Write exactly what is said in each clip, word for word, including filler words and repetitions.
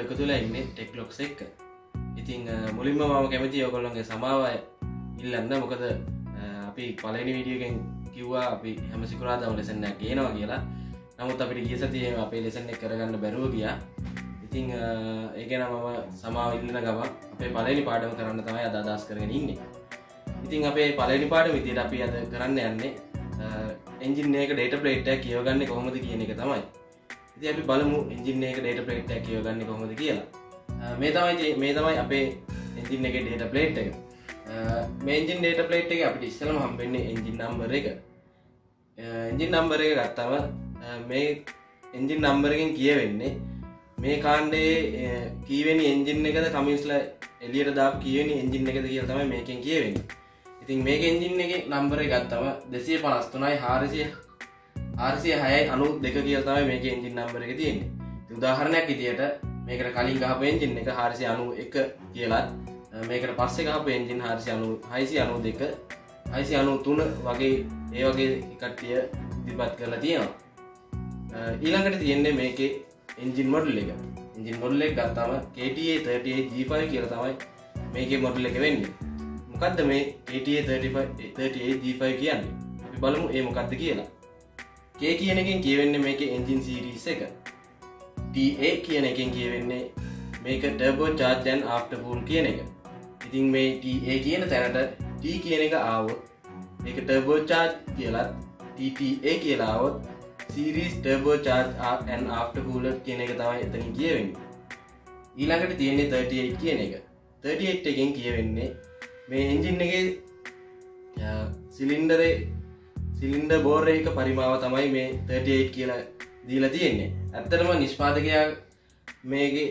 එකතු වෙලා ඉන්නේ ටෙක්ලොක්ස් එක්ක. ඉතින් මුලින්ම මම කැමතියි ඔයගොල්ලන්ගේ සමාව ඉල්ලන්න. මොකද අපි පළවෙනි වීඩියෝ එකෙන් කිව්වා අපි හැම සිකුරාදාම ලෙසන් එකක් ගේනවා කියලා. නමුත් අපිට ගිය සතියේ අපේ ලෙසන් එක කරගන්න බැරුව ගියා. ඉතින් ඒක නම් මම සමාව ඉල්ලන ගම අපේ පළවෙනි පාඩම කරන්න තමයි අද අදහස් කරගෙන ඉන්නේ. ඉතින් අපේ පළවෙනි පාඩම විදියට අපි අද කරන්න යන්නේ එන්ජින් එක data plate එක කියවගන්නේ කොහොමද කියන එක තමයි. ඉතින් අපි බලමු එන්ජින් එක data plate එක කියවගන්නේ කොහොමද කියලා. මේ තමයි මේ තමයි අපේ එන්ජින් එකේ data plate එක. මේ එන්ජින් data plate එකේ අපිට ඉස්සෙල්ලාම හම්බෙන්නේ එන්ජින් number එක. එන්ජින් number එක ගත්තම මේ එන්ජින් number එකෙන් කියවෙන්නේ මේ කාණ්ඩයේ කීවෙනි එන්ජින් එකද කමින්ස්ලා එළියට දාපු කීවෙනි එන්ජින් එකද කියලා තමයි මේකෙන් කියවෙන්නේ. ඉතින් මේක එන්ජින් එකේ නම්බර් එක ගත්තම දෙසිය පනස් තුනයි හාරසිය හාරසිය හයයි අනූ දෙක කියලා තමයි මේකේ එන්ජින් නම්බර් එක තියෙන්නේ. ඉතින් උදාහරණයක් විදියට මේකට කලින් ගහපු එන්ජින් එක හාරසිය අනූ එක කියලාත් මේකට පස්සේ ගහපු එන්ජින් හාරසිය අනූ හයසිය අනූ දෙක හයසිය අනූ තුන වගේ ඒ වගේ කට්ටිය ඉදිරිපත් කරලා තියෙනවා. ඊළඟට තියෙන්නේ මේකේ එන්ජින් මොඩල් එක. එන්ජින් මොඩල් එක ගත්තාම K T A thirty-eight G five කියලා තමයි මේකේ මොඩල් එක වෙන්නේ. මොකද්ද මේ K T A thirty-eight G five කියන්නේ? අපි බලමු ඒ මොකද්ද කියලා. K කියන එකෙන් කියවෙන්නේ මේකේ එන්ජින් සීරීස් එක. T A කියන එකෙන් කියවෙන්නේ මේක turbo charge and after fuel කියන එක. ඉතින් මේ T A කියන තැනට T කියන එක ආවොත් මේක turbo charge කියලා T T A කියලා ආවොත් series turbo charge and after cooler කියන එක තමයි එතනින් කියවෙන්නේ. ඊළඟට තියෙන්නේ thirty-eight කියන එක. thirty-eight එකෙන් කියවෙන්නේ මේ එන්ජින් එකේ සිලින්ඩරේ සිලින්ඩර් බෝර් එක පරිමාව තමයි මේ thirty-eight කියලා දීලා තියෙන්නේ. ඇත්තටම නිෂ්පාදකයා මේකේ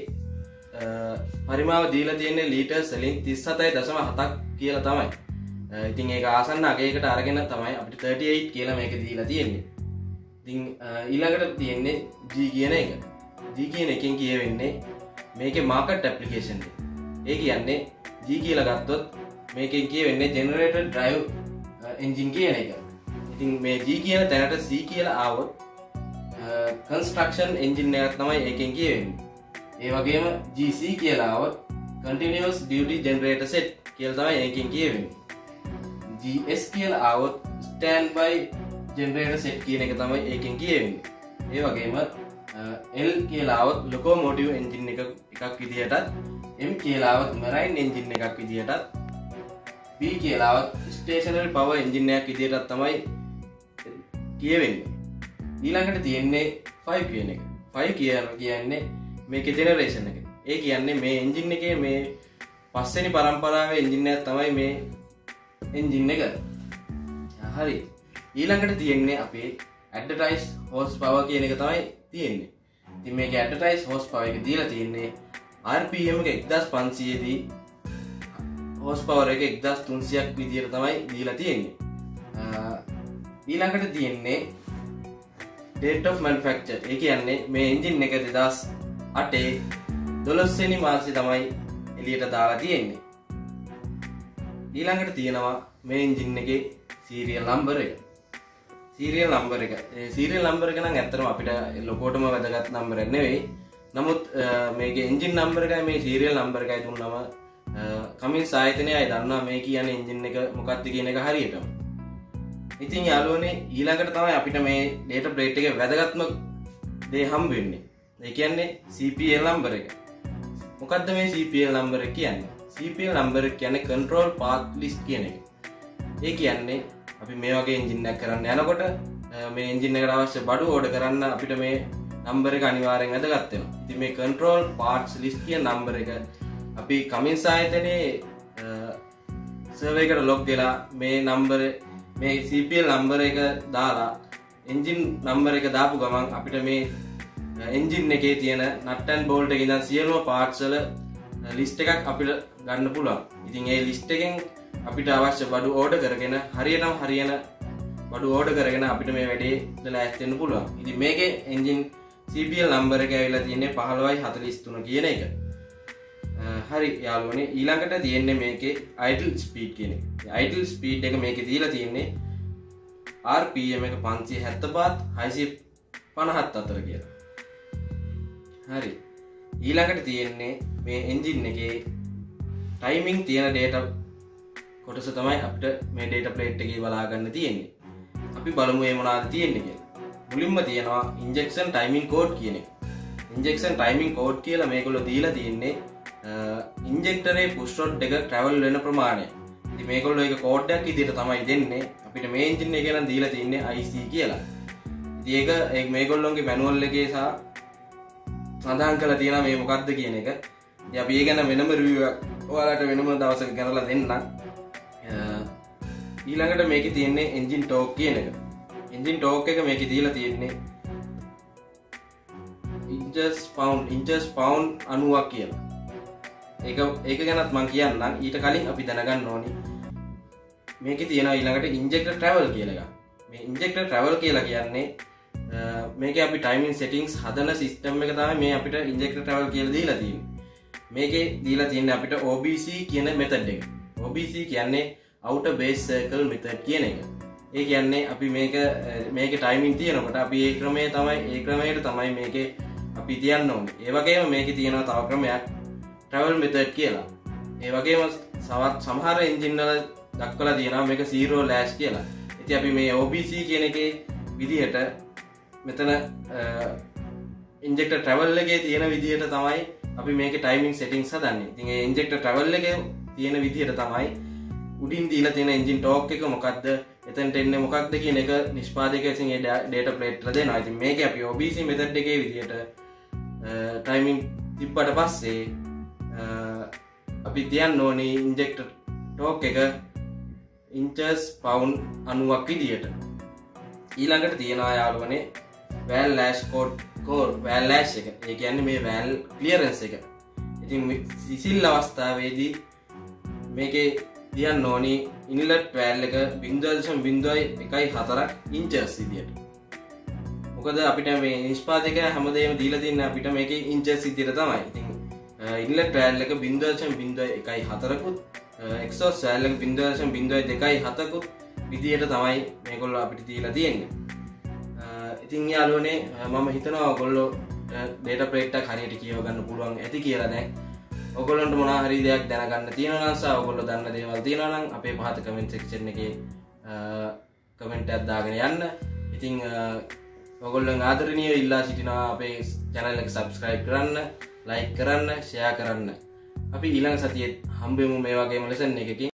පරිමාව දීලා තියෙන්නේ ලීටර්ස් වලින් තිස් හතයි දශම හතක් කියලා තමයි. ඉතින් ඒක ආසන්න අගයකට අරගෙන තමයි අපිට thirty-eight කියලා මේක දීලා තියෙන්නේ. ඉතින් ඊළඟට තියෙන්නේ G කියන එක. G කියන එකෙන් කියවෙන්නේ මේකේ මාකට් ඇප්ලිකේෂන් එක. ඒ කියන්නේ G කියලා ගත්තොත් මේකෙන් කියවෙන්නේ ජෙනරේටර් ඩ්‍රයිව් එන්ජින් කියන එක. ඉතින් මේ G කියන තැනට C කියලා ආවොත් කන්ස්ට්‍රක්ෂන් එන්ජින් එකක් තමයි ඒකෙන් කියවෙන්නේ. ඒ වගේම G C කියලා ආවොත් continuous duty generator set කියලා තමයි ඒකෙන් කියවෙන්නේ. G S කියලා ආවොත් standby generator set කියන එක තමයි ඒකෙන් කියවෙන්නේ. ඒ වගේම L කියලා આવොත් locomotive engine එක එකක් විදියටත් M කියලා આવොත් marine engine එකක් විදියටත් B කියලා આવොත් stationary power engine එකක් විදියටත් තමයි කියවෙන්නේ. ඊළඟට තියෙන්නේ five කියන එක. five කියන්නේ මේකේ generation එක. ඒ කියන්නේ මේ engine එකේ මේ පස්වෙනි පරම්පරාවේ engine එකක් තමයි මේ engine එක. හරි. ඊළඟට තියෙන්නේ අපේ advertise horsepower කියන එක තමයි තියෙන්නේ. ඉතින් මේකේ advertise horsepower එක දීලා තියෙන්නේ R P M එක එක්දාස් පන්සීය දී horsepower එක එක්දාස් තුන්සියයක් විදියට තමයි දීලා තියෙන්නේ. ඊළඟට තියෙන්නේ date of manufacture. ඒ කියන්නේ මේ engine එක දෙදාස් අටේ දොළොස් වෙනි මාසෙ තමයි එළියට දාලා තියෙන්නේ. ඊළඟට තියෙනවා මේ engine එකේ serial number එක. සීරියල් නම්බර් එක. ඒ සීරියල් නම්බර් එක නම් ඇත්තටම අපිට ලොකෝටම වැදගත් නම්බර් එක නෙවෙයි. නමුත් මේකේ එන්ජින් නම්බර් එකයි මේ සීරියල් නම්බර් එකයි දුන්නම කමින්ස් ආයතනයයි දන්නවා මේ කියන්නේ එන්ජින් එක මොකක්ද කියන එක හරියටම. ඉතින් යාළුවනේ ඊළඟට තමයි අපිට මේ data plate එකේ වැදගත්ම දේ හම්බ වෙන්නේ. ඒ කියන්නේ C P L නම්බර් එක. මොකද්ද මේ C P L නම්බර් එක කියන්නේ? C P L නම්බර් එක කියන්නේ control path list කියන එක. ඒ කියන්නේ අපි මේ වගේ එන්ජින් එකක් කරන්න යනකොට මේ එන්ජින් එකට අවශ්‍ය බඩු ඕඩර් කරන්න අපිට මේ නම්බර් එක අනිවාර්යෙන් වැදගත් වෙනවා. ඉතින් මේ control parts list කියන නම්බර් එක අපි කමින්ස් ආයතනයේ සර්වර් එකට ලොග් වෙලා මේ නම්බර් මේ C P L නම්බර් එක දාලා එන්ජින් නම්බර් එක දාපු ගමන් අපිට මේ එන්ජින් එකේ තියෙන nut and bolt එකේ ඉඳන් සියලුම parts වල list එකක් අපිට ගන්න පුළුවන්. ඉතින් ඒ list එකෙන් අපිට අවශ්‍ය බඩු ඕඩර් කරගෙන හරියටම හරියන බඩු ඕඩර් කරගෙන අපිට මේ වැඩේ ලෑස්ති වෙන්න පුළුවන්. ඉතින් මේකේ engine C P L number එක ඇවිල්ලා තියෙන්නේ පහළොවයි හතළිස් තුන කියන එක. හරි යාළුවනේ ඊළඟට තියෙන්නේ මේකේ idle speed කියන එක. idle speed එක මේකේ දීලා තියෙන්නේ R P M එක පන්සිය හැත්තෑ පහත් හයසිය පනහත් අතර කියලා. හරි. ඊළඟට තියෙන්නේ මේ එන්ජින් එකේ ටයිමින් තියෙන ඩේටා කොටස තමයි අපිට මේ ඩේටා ප්ලේට් එකේ බලා ගන්න තියෙන්නේ. අපි බලමු මේ මොනවද තියෙන්නේ කියලා. මුලින්ම තියෙනවා ඉන්ජෙක්ෂන් ටයිමින් කෝඩ් කියන එක. ඉන්ජෙක්ෂන් ටයිමින් කෝඩ් කියලා මේගොල්ලෝ දීලා තියෙන්නේ ඉන්ජෙක්ටරේ පුෂ් රොඩ් එක ට්‍රැවල් වෙන ප්‍රමාණය. ඉතින් මේගොල්ලෝ ඒක කෝඩ් එකක් විදිහට තමයි දෙන්නේ. අපිට මේ එන්ජින් එකේ නම් දීලා තින්නේ I C කියලා. ඉතින් ඒක ඒ මේගොල්ලෝගේ මැනුවල් එකේ සහ සඳහන් කරලා තියෙනවා මේ මොකක්ද කියන එක. ඉතින් අපි ඒ ගැන වෙනම රිවිව් එකක් ඔයාලට වෙනම දවසක කරලා දෙන්නම්. ඊළඟට මේකේ තියෙන්නේ එන්ජින් ටෝක් කියන එක. එන්ජින් ටෝක් එක මේකේ දීලා තියෙන්නේ inches pound inches pound අනූවක් කියලා. ඒක ඒක ගැනත් මම කියන්නම්. ඊට කලින් අපි දැනගන්න ඕනි මේකේ තියෙනවා ඊළඟට ඉන්ජෙක්ටර් ට්‍රැවල් කියලා එකක්. මේ ඉන්ජෙක්ටර් ට්‍රැවල් කියලා කියන්නේ මේකේ අපි ටයිමින් සෙටින්ග්ස් හදන සිස්ටම් එක තමයි මේ අපිට ඉන්ජෙක්ටර් ට්‍රැවල් කියලා දීලා තියෙන්නේ. මේකේ දීලා තියෙන්නේ අපිට O B C කියන මෙතඩ් එක. O B C කියන්නේ outer base circle method කියන එක. ඒ කියන්නේ අපි මේක මේකේ ටයිමින් තියෙනකොට අපි ඒ ක්‍රමයේ තමයි ඒ ක්‍රමයට තමයි මේකේ අපි තියන්න ඕනේ. ඒ වගේම මේකේ තියෙනවා තව ක්‍රමයක් travel method කියලා. ඒ වගේම සමහර එන්ජින් වල දක්වලා තියෙනවා මේක zero lash කියලා. ඉතින් අපි මේ O B C කියන එකේ විදිහට මෙතන ඉන්ජෙක්ටර් ට්‍රැවල් එකේ තියෙන විදිහට තමයි අපි මේකේ ටයිමින් සෙටින්ග්ස් හදන්නේ. ඉතින් ඒ ඉන්ජෙක්ටර් ට්‍රැවල් එකේ තියෙන විදිහට තමයි උඩින් දීලා තියෙන එන්ජින් ටෝක් එක මොකක්ද, එතනට එන්නේ මොකක්ද කියන එක නිෂ්පාදකයා විසින් ඒ ඩේටා ප්ලේට් වල දෙනවා. ඉතින් මේකේ අපි O B C මෙතඩ් එකේ විදිහට ටයිමින් තිබ්බට පස්සේ අපි තියන්න ඕනේ ඉන්ජෙක්ටර් ටෝක් එක inches pound අනූවක් විදිහට. ඊළඟට තියෙනවා යාළුවනේ වැල් ලෑෂ් කෝඩ් කෝර් වැල් ලෑෂ් එක. ඒ කියන්නේ මේ වැල් ක්ලියරන්ස් එක. ඉතින් සිසිල් අවස්ථාවේදී මේකේ තියන්න ඕනි ඉන්ලට් වැල් එක zero point zero one four ඉන්චස් විදියට. මොකද අපිට මේ නිෂ්පාදකයා හැමදේම දීලා තියෙන අපිට මේකේ ඉන්චස් විදියට තමයි. ඉතින් ඉන්ලට් වැල් එක zero point zero one four කුත් එක්සෝස් වැල් එක zero point zero two seven කුත් විදියට තමයි මේගොල්ලෝ අපිට දීලා තියෙන්නේ. ඉතින් යාළුවනේ මම හිතනවා ඔයගොල්ලෝ ඩේටා ප්ලේට් එක හරියට කියව ගන්න පුළුවන් ඇති කියලා දැන්. ඔයගොල්ලන්ට මොනවා හරි දෙයක් දැනගන්න තියෙනවා නම් සහ ඔයගොල්ලෝ දන්න දේවල් තියෙනවා නම් අපේ පහත කමෙන්ට් සෙක්ෂන් එකේ කමෙන්ට් එකක් දාගෙන යන්න. ඉතින් ඔයගොල්ලන් ආදරණීයව ඉල්ලා සිටිනවා අපේ channel එක subscribe කරන්න, like කරන්න, share කරන්න. අපි ඊළඟ සතියේ හම්බෙමු මේ වගේම lesson එකකින්.